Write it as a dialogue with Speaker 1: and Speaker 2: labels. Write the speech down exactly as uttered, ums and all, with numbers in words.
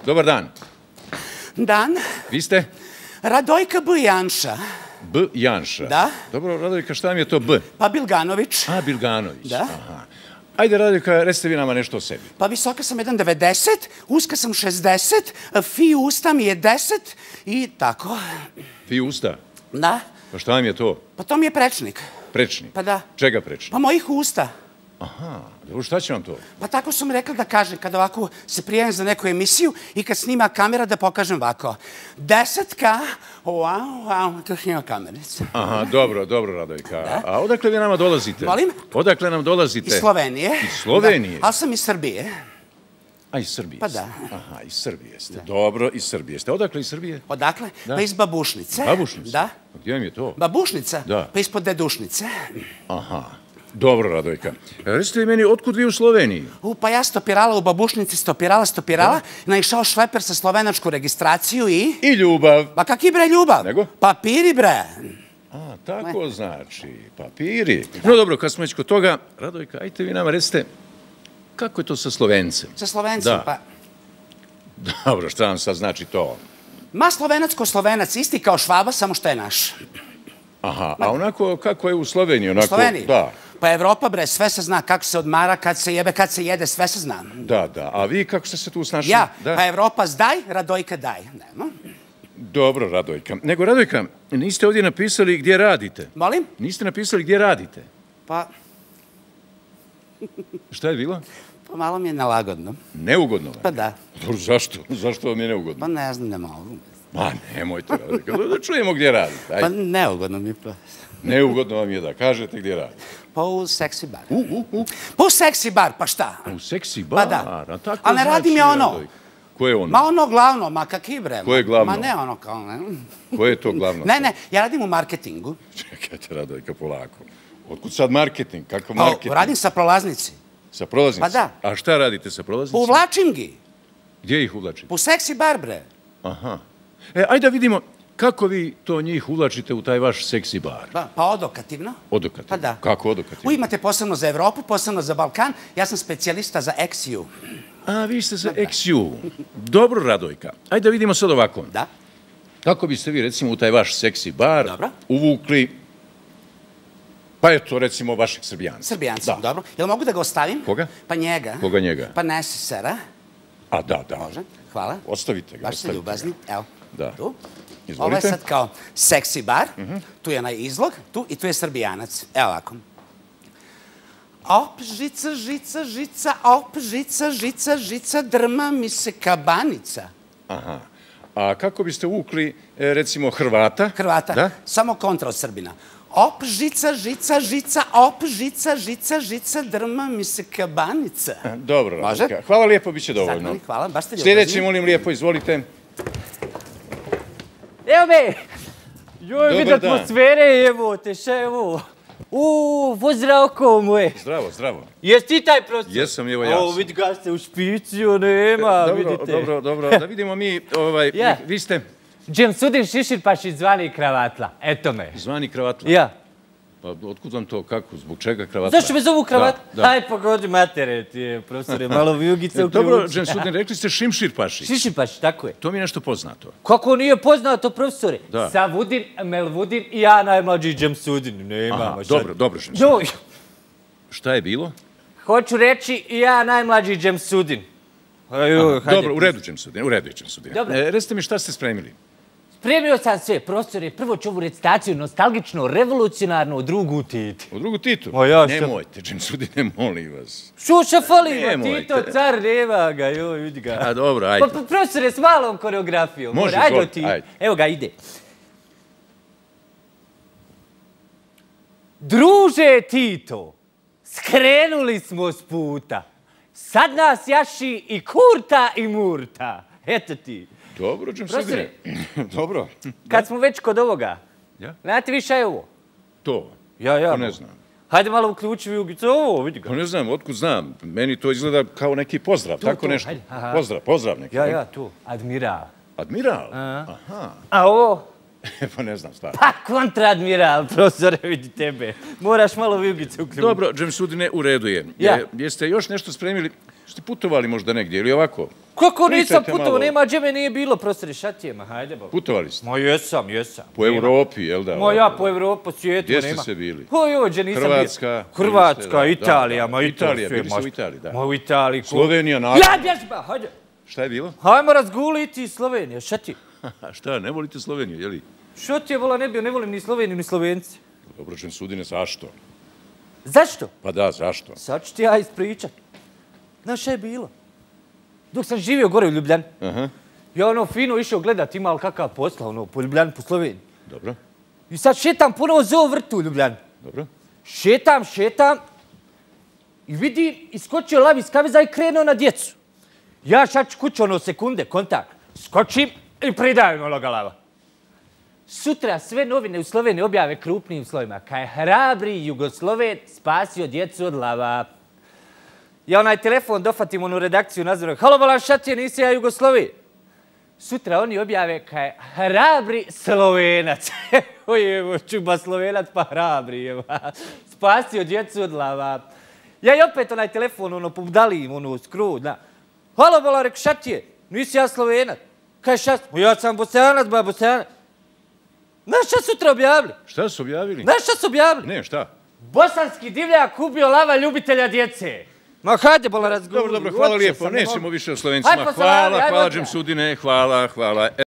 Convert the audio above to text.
Speaker 1: Dobar dan.
Speaker 2: Dan.
Speaker 1: Vi ste?
Speaker 2: Radojka B. Janša.
Speaker 1: B. Janša.
Speaker 2: Da.
Speaker 1: Dobro, Radojka, šta mi je to B?
Speaker 2: Pa Bilganović.
Speaker 1: A, Bilganović.
Speaker 2: Da.
Speaker 1: Aha. Ajde, Radojka, recite vi nama nešto o sebi.
Speaker 2: Pa visoka sam jedan devedeset, uska sam šezdeset, fi usta mi je deset i tako.
Speaker 1: Fi usta?
Speaker 2: Da.
Speaker 1: Pa šta vam je to?
Speaker 2: Pa to mi je prečnik.
Speaker 1: Prečnik?
Speaker 2: Pa da.
Speaker 1: Čega prečnik?
Speaker 2: Pa mojih usta.
Speaker 1: Aha, dobro, šta će vam to?
Speaker 2: Pa tako su mi rekli da kažem kada ovako se prijavim za neku emisiju i kad snima kamera da pokažem ovako. Desetka, wow, wow, to snima kamerica.
Speaker 1: Aha, dobro, dobro, Radojka. A odakle vi nama dolazite?
Speaker 2: Molim?
Speaker 1: Odakle nam dolazite?
Speaker 2: Iz Slovenije.
Speaker 1: Iz Slovenije?
Speaker 2: Ali sam iz Srbije.
Speaker 1: A, iz Srbije
Speaker 2: Pa
Speaker 1: ste?
Speaker 2: da.
Speaker 1: Aha, iz Srbije ste. Dobro, iz Srbije ste. Odakle iz Srbije?
Speaker 2: Odakle? Pa iz Babušnice.
Speaker 1: Babušnice?
Speaker 2: Da.
Speaker 1: Gdje vam je to?
Speaker 2: Babušnica?
Speaker 1: Da.
Speaker 2: Pa ispod Dedušnice.
Speaker 1: Aha. Dobro, Radojka. Recite li meni, otkud vi u Sloveniji?
Speaker 2: U, pa ja stopirala u Babušnici, stopirala, stopirala, naišao šleper sa slovenačku registraciju i...
Speaker 1: I ljubav.
Speaker 2: Pa kaki bre ljubav?
Speaker 1: Nego?
Speaker 2: Papiri bre.
Speaker 1: A, tako znači, papiri. No dobro, kad smo već kod toga, Radojka, ajte vi nama recite, kako je to sa Slovencem?
Speaker 2: Sa Slovencem,
Speaker 1: Da.
Speaker 2: pa...
Speaker 1: Dobro, šta vam sad znači to?
Speaker 2: Ma slovenac ko slovenac, isti kao Švaba, samo što je naš.
Speaker 1: Aha, a onako kako je u Sloveniji? Onako,
Speaker 2: U Sloveniji?
Speaker 1: Da,
Speaker 2: Pa Evropa bre, sve se zna, kako se odmara, kad se jebe, kad se jede, sve se zna.
Speaker 1: da, da. A vi kako ste se tu snašli?
Speaker 2: Ja,
Speaker 1: Da.
Speaker 2: pa Evropa zdaj, Radojka daj. Nemo.
Speaker 1: Dobro, Radojka. Nego, Radojka, niste ovdje napisali gdje radite.
Speaker 2: Molim?
Speaker 1: Niste napisali gdje radite.
Speaker 2: Pa,
Speaker 1: Šta je bilo?
Speaker 2: pa malo mi je nelagodno.
Speaker 1: Neugodno vam?
Speaker 2: Pa da.
Speaker 1: Dobro, zašto? Zašto vam je neugodno?
Speaker 2: Pa ne znam, ne mogu.
Speaker 1: Ma, nemojte, Radojka, da čujemo gdje radite.
Speaker 2: Pa
Speaker 1: Ajde.
Speaker 2: neugodno mi pa.
Speaker 1: Neugodno vam je da kažete gdje radite.
Speaker 2: Pa u seksi bar.
Speaker 1: U, u, u.
Speaker 2: Pa u seksi bar, pa šta?
Speaker 1: U seksi
Speaker 2: Pa
Speaker 1: bar.
Speaker 2: da.
Speaker 1: A tako
Speaker 2: Ali ne radim
Speaker 1: znači,
Speaker 2: ja ono.
Speaker 1: Radojka. Ko je ono?
Speaker 2: Ma ono glavno, ma kaki bre.
Speaker 1: Ko je glavno?
Speaker 2: Ma ne ono kao, ne.
Speaker 1: Ko je to glavno?
Speaker 2: Ne, ne, ja radim u marketingu.
Speaker 1: Čekajte, Radojka, polako. Otkud sad marketing? Kakav
Speaker 2: Pa,
Speaker 1: marketing?
Speaker 2: radim sa prolaznici.
Speaker 1: Sa prolaznicima?
Speaker 2: Pa da.
Speaker 1: A šta radite sa prolaznicima?
Speaker 2: Uvlačim gi.
Speaker 1: Gdje ih uvlačite?
Speaker 2: U seksi bar, bre.
Speaker 1: Aha. E, ajde da vidimo kako vi to njih uvlačite u taj vaš seksi bar.
Speaker 2: Pa, pa odokativno.
Speaker 1: Odokativno?
Speaker 2: Pa da.
Speaker 1: Kako
Speaker 2: U
Speaker 1: odokativno?
Speaker 2: imate posebno za Evropu, posebno za Balkan. Ja sam specijalista za eksiju.
Speaker 1: A, vi ste za X U. Dobro, Radojka. Ajde da vidimo sad ovako.
Speaker 2: Da?
Speaker 1: Kako biste vi, recimo, u taj vaš seksi bar
Speaker 2: Dobro.
Speaker 1: uvukli, pa eto, recimo, vašeg Srbijanca.
Speaker 2: Srbijanca,
Speaker 1: Da.
Speaker 2: dobro. Jel mogu da ga ostavim?
Speaker 1: Koga?
Speaker 2: Pa njega.
Speaker 1: Koga njega?
Speaker 2: Pa Nesisera.
Speaker 1: A, da, da.
Speaker 2: Može, hvala.
Speaker 1: Ostavite ga,
Speaker 2: Baš ste
Speaker 1: ostavite
Speaker 2: ljubazni. Evo,
Speaker 1: Da.
Speaker 2: tu.
Speaker 1: Izvolite.
Speaker 2: Ovo je sad kao seksi bar. Tu je onaj izlog, tu i tu je Srbijanac. Evo ovako. Op, žica, žica, žica, op, žica, žica, žica, drma mi se kabanica.
Speaker 1: Aha. A kako biste uvukli, e, recimo, Hrvata?
Speaker 2: Hrvata,
Speaker 1: Da?
Speaker 2: samo kontra od Srbina. Op, žica, žica, žica, op, žica, žica, žica, drma mi se kabanica.
Speaker 1: Dobro,
Speaker 2: Može?
Speaker 1: Radojka. Hvala lijepo, bit će dovoljno.
Speaker 2: Zahvalni, hvala, baš ste ljubazni.
Speaker 1: Sljedeći, molim lijepo, izvolite.
Speaker 3: Evo me! Joj,
Speaker 1: Dobar
Speaker 3: vid
Speaker 1: dan.
Speaker 3: atmosfere, evo te, šta je ovo? Uuu, pozdrav oko moje.
Speaker 1: Zdravo, zdravo.
Speaker 3: Jesi ti taj profesor?
Speaker 1: Jesam, evo ja
Speaker 3: O,
Speaker 1: sam.
Speaker 3: vidi ga ste u špiciju, nema,
Speaker 1: Dobro,
Speaker 3: vidite.
Speaker 1: dobro, dobro. Da vidimo mi, ovaj,
Speaker 3: Ja.
Speaker 1: vi, vi ste
Speaker 3: Džemsudin Šiširpašić zvani kravatla, eto me.
Speaker 1: zvani kravatla.
Speaker 3: Ja.
Speaker 1: Pa otkud vam to, kako, zbog čega kravatla?
Speaker 3: Zašto me zovu kravat?
Speaker 1: Da, da.
Speaker 3: Aj, pogodi matere ti, profesore, malo vijugice u
Speaker 1: Dobro,
Speaker 3: ključu.
Speaker 1: Džemsudin, rekli ste Šimšir Pašić.
Speaker 3: Šiširpašić, tako je.
Speaker 1: To mi je nešto poznato.
Speaker 3: Kako nije poznato, profesore?
Speaker 1: Da.
Speaker 3: Savudin, Melvudin i ja najmlađi Džemsudin. Nema,
Speaker 1: Aha,
Speaker 3: ma šta-
Speaker 1: dobro, dobro, Džemsudin.
Speaker 3: Joj,
Speaker 1: Šta je bilo?
Speaker 3: hoću reći i ja najmlađi Džemsudin. Ajoj, hajde.
Speaker 1: Dobro, u redu Džemsudin, u redu je Džemsudin.
Speaker 3: Dobro.
Speaker 1: E, recite mi šta ste spremili?
Speaker 3: Spremio sam sve, profesore, prvo ću ovu recitaciju nostalgično, revolucionarno o drugu Titi.
Speaker 1: U drugu Titu?
Speaker 3: Ma ja šta-
Speaker 1: Nemojte, Džemsudine, molim vas.
Speaker 3: Šuša fali, ma
Speaker 1: Nemojte.
Speaker 3: Tito, car, nema ga, joj, vidi ga.
Speaker 1: A dobro, ajde.
Speaker 3: Pa, pa, profesore, s malom koreografijom.
Speaker 1: Može,
Speaker 3: Ajde
Speaker 1: izvolite,
Speaker 3: ti.
Speaker 1: ajde.
Speaker 3: Evo ga, ide. Druže Tito, skrenuli smo s puta. Sad nas jaši i kurta i murta. Eto ti.
Speaker 1: Dobro, Džemsudine. Dobro.
Speaker 3: Kad smo već kod ovoga,
Speaker 1: Ja?
Speaker 3: znate vi šta je ovo?
Speaker 1: To.
Speaker 3: Ja, ja.
Speaker 1: To ne znam.
Speaker 3: Hajde malo uključi vijugicu, ovo, vidi ga.
Speaker 1: Pa ne znam, otkud znam. Meni to izgleda kao neki pozdrav, tako
Speaker 3: to,
Speaker 1: nešto.
Speaker 3: hajde, aha.
Speaker 1: Pozdrav, pozdrav neki.
Speaker 3: Ja, ja, tu, admiral.
Speaker 1: Admiral?
Speaker 3: A.
Speaker 1: Aha.
Speaker 3: A ovo?
Speaker 1: Pa ne znam stvarno.
Speaker 3: Pa, kontradmiral, profesore, vidi tebe. Moraš malo vijugice uključiti.
Speaker 1: Dobro, Džemsudine, u redu je.
Speaker 3: Ja.
Speaker 1: Je- Jeste još nešto spremili? Ste putovali možda negdje ili ovako?
Speaker 3: Kako nisam
Speaker 1: Pričajte
Speaker 3: putovao,
Speaker 1: malo.
Speaker 3: nema gdje me nije bilo, profesori Šatijema, hajde ba.
Speaker 1: Putovali ste?
Speaker 3: Ma jesam, jesam.
Speaker 1: Po Evropi, jel da?
Speaker 3: Ma ja po Evropi, po svijetu
Speaker 1: Gdje
Speaker 3: nema.
Speaker 1: ste se bili?
Speaker 3: Oj, ođe nisam bio.
Speaker 1: Hrvatska.
Speaker 3: Hrvatska,
Speaker 1: bili ste, da,
Speaker 3: Italija,
Speaker 1: da, da.
Speaker 3: ma i to
Speaker 1: Italija,
Speaker 3: sve.
Speaker 1: bili ste
Speaker 3: ma
Speaker 1: u
Speaker 3: šta-
Speaker 1: Italiji, da.
Speaker 3: Ma u Italiji. ko-
Speaker 1: Slovenija, naravno.
Speaker 3: Ja, bježba, hajde.
Speaker 1: Šta je bilo?
Speaker 3: Hajmo razguliti Sloveniju, šta ti?
Speaker 1: Šta, ne volite Sloveniju, je li?
Speaker 3: Što ti je vola ne bio, ne volim ni Sloveniju ni Slovence.
Speaker 1: Dobročen sudine, zašto?
Speaker 3: Zašto?
Speaker 1: Pa da, zašto?
Speaker 3: Sad ću ti ja ispričat. Znaš šta je bilo? Dok sam živio gore u Ljubljani,
Speaker 1: Aha,
Speaker 3: ja ono fino išao gledat ima li kakav posla, ono, po Ljubljani, po Sloveniji.
Speaker 1: dobro,
Speaker 3: I sad šetam ponovo zoo vrtu u Ljubljani.
Speaker 1: dobro.
Speaker 3: Šetam, šetam i vidim, iskočio lav iz kaveza i krenuo na djecu. Ja šač kuću, ono, sekunde, kontakt. Skočim i pridajem onoga lava. Sutra sve novine u Sloveniji objave krupnim slovima. Kaj hrabri Jugosloven spasio djecu od lava. Ja onaj telefon dofatim onu redakciju nazvanog. Halo, bolan Šatije, nisi ja Jugosloven. Sutra oni objave kaj hrabri Slovenac. Ojevo, čuba Slovenac pa hrabri. Evo. Spasio djecu od lava. Ja i opet onaj telefon, ono, pobdalim, ono, skru, da. Halo, bolan, rek Šatije, nisi ja Slovenac. Kaj šat? Ja sam Bosanac, ba Bosanac. Znaš šta sutra objavili?
Speaker 1: Šta su objavili?
Speaker 3: Znaš šta su objavili?
Speaker 1: Ne, šta?
Speaker 3: Bosanski divljak ubio lava ljubitelja djece. Ma hajde, bola razgovor.
Speaker 1: Dobro, dobro, hvala lijepo. Nećemo više o Slovencima.
Speaker 3: Hajde, poslali,
Speaker 1: Hvala,
Speaker 3: ajmo
Speaker 1: hvala,
Speaker 3: odmah.
Speaker 1: Džem Sudine, hvala, hvala.